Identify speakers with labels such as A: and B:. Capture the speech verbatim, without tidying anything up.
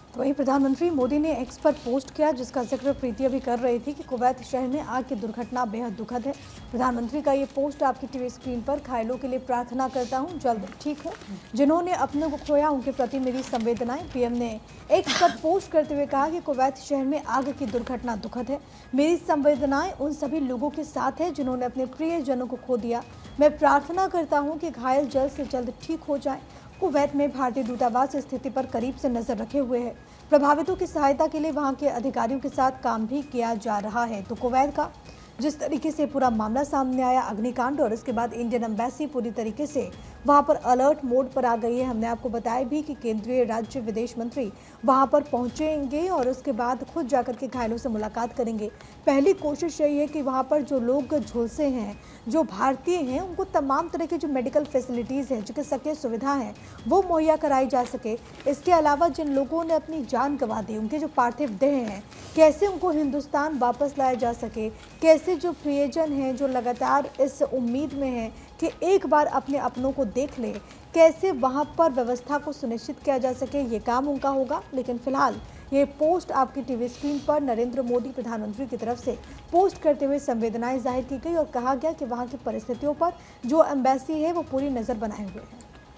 A: तो वहीं प्रधानमंत्री मोदी ने एक्स पर पोस्ट किया, जिसका जिक्र प्रीति अभी कर रही थी कि कुवैत शहर में आग की दुर्घटना बेहद दुखद है। प्रधानमंत्री का ये पोस्ट आपकी टीवी स्क्रीन पर। घायलों के लिए प्रार्थना करता हूं, जल्द ठीक हो। जिन्होंने अपने को खोया उनके प्रति मेरी संवेदनाएं। पीएम ने एक्स पर पोस्ट करते हुए कहा कि कुवैत शहर में आग की दुर्घटना दुखद है। मेरी संवेदनाएं उन सभी लोगों के साथ है जिन्होंने अपने प्रियजनों को खो दिया। मैं प्रार्थना करता हूँ कि घायल जल्द से जल्द ठीक हो जाए। कुवैत में भारतीय दूतावास स्थिति पर करीब से नजर रखे हुए है। प्रभावितों की सहायता के लिए वहां के अधिकारियों के साथ काम भी किया जा रहा है। तो कुवैत का जिस तरीके से पूरा मामला सामने आया, अग्निकांड, और इसके बाद इंडियन एम्बेसी पूरी तरीके से वहां पर अलर्ट मोड पर आ गई है। हमने आपको बताया भी कि केंद्रीय राज्य विदेश मंत्री वहां पर पहुंचेंगे और उसके बाद खुद जाकर के घायलों से मुलाकात करेंगे। पहली कोशिश यही है कि वहां पर जो लोग झुलसे हैं, जो भारतीय हैं, उनको तमाम तरह की जो मेडिकल फैसिलिटीज़ हैं, चिकित्सकीय सुविधा है, वो मुहैया कराई जा सके। इसके अलावा जिन लोगों ने अपनी जान गंवा दी, उनके जो पार्थिव देह हैं, कैसे उनको हिंदुस्तान वापस लाया जा सके, कैसे जो प्रियजन हैं जो लगातार इस उम्मीद में हैं कि एक बार अपने अपनों को देख ले, कैसे वहां पर व्यवस्था को सुनिश्चित किया जा सके, ये काम उनका होगा। लेकिन फिलहाल ये पोस्ट आपकी टीवी स्क्रीन पर नरेंद्र मोदी प्रधानमंत्री की तरफ से पोस्ट करते हुए संवेदनाएं जाहिर की गई और कहा गया कि वहां की परिस्थितियों पर जो एम्बेसी है वो पूरी नज़र बनाए हुए है।